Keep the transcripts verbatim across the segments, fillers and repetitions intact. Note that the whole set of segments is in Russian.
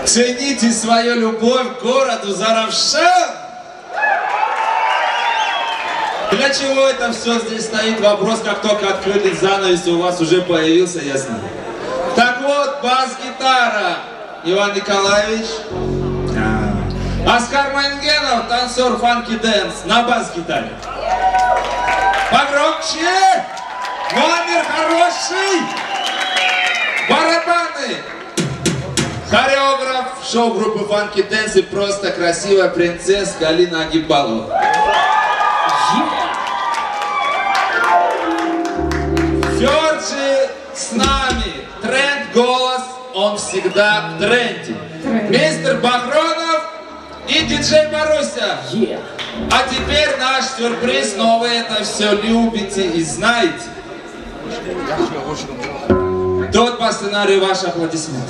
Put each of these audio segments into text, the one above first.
Цените свою любовь к городу Заравшан. Для чего это все здесь стоит? Вопрос, как только открыли занавес, у вас уже появился, ясно? Так вот, бас-гитара Иван Николаевич. Оскар Мангенов, танцор фанки дэнс на бас-гитаре. Погромче! Номер хороший! Барабаны! Хореограф шоу-группы фанки дэнс и просто красивая принцесска Алина Агибалова. Фёрджи с нами. Тренд голос, он всегда в тренде. Мистер Бахронов и диджей Маруся. Yeah. А теперь наш сюрприз, но вы это все любите и знаете. Тот по сценарию ваши аплодисменты.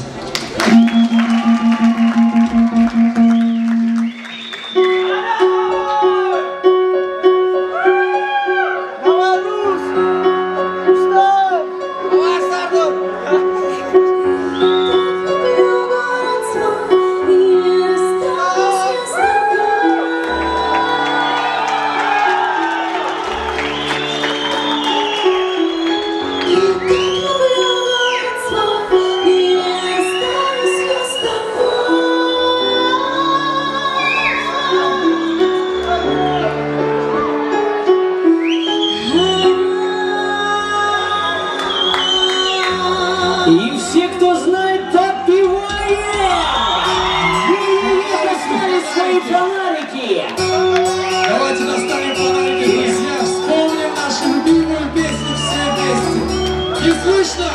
И все, кто знает, подпевает! И поставили свои фонарики! Давайте наставим фонарики, друзья! Вспомним нашу любимую песню все вместе! Не слышно?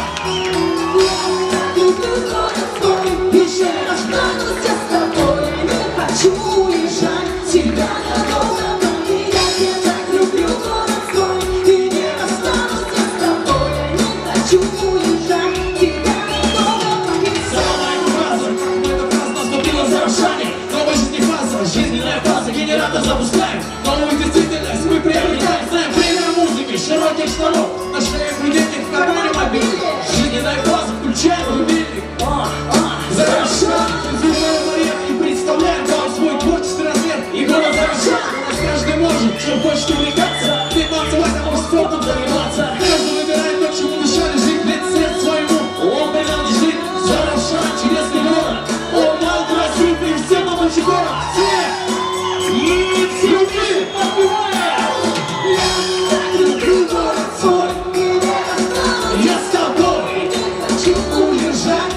Еще не останусь я с тобой, не хочу уезжать, тебя надолго, я тебя так люблю, город свой, и не останусь я с тобой, не хочу уезжать, тебя надолго. Самая фраза, эта фраза наступила за ушами, новая жизнь фаза, жизненная фаза, генератор запускаем, новую действительность мы приобретаем, знаем время музыки, широких штанов, на шее будильник, в кармане мобильник, жизненная фаза, включаем рубильник. Заравшан, танцевальная Мария, и представляем вам свой творческий размер. И город Заравшан, у нас каждый может, чем хочет увлекаться, ты танцевать, а может спортом заниматься. Каждый выбирает то, чему душа лежит, лет свет своему, он принадлежит. Заравшан, чудесный город, он мал, красив, и всем нам очень город. Все! И все мы подпеваем! Я так люблю город свой, и не останусь Я с тобой! не хочу уезжать.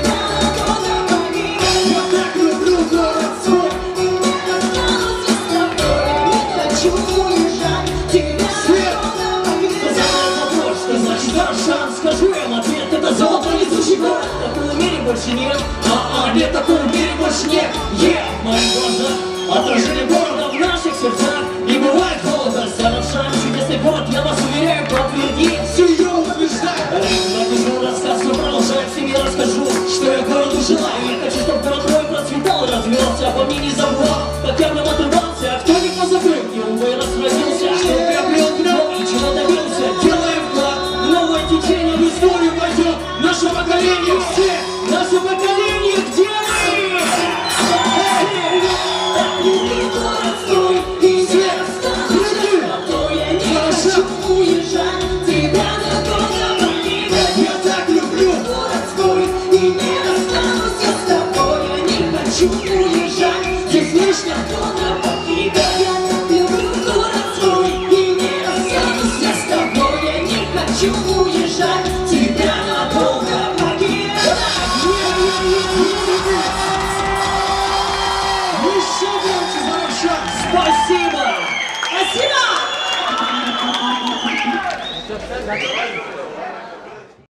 Скажи им ответ, это золото несущий город. Такого в мире больше нет. А-а, нет, такого в мире больше нет. Е, мои глаза отражение города в наших сердцах. Не бывает холода, Заравшан, чудесный город, я вас уверяю, подтверди. Все я утверждаю. Напишу рассказ, но продолжаю, всем я расскажу, что я городу желаю. Я хочу, чтобы город мой процветал и развивался, обо мне не забывал, как я в нем отрывался. А кто не позабыл, где он мой разродился, что приобрел дно и чего добился. Делаем вклад в новое течение, в историю пойдет наше поколение. Все, наше поколение, где мы? Так люблю город свой, и не останусь я с тобой, я не хочу уезжать, тебя надолго покидать. Я так люблю Город свой, и не останусь я с тобой, я не хочу уезжать, не слышно? надолго покидать. Я так люблю город свой, и не останусь я с тобой, я не хочу уезжать, тебя надолго покидать. Еще громче, Заравшан! Спасибо! Спасибо!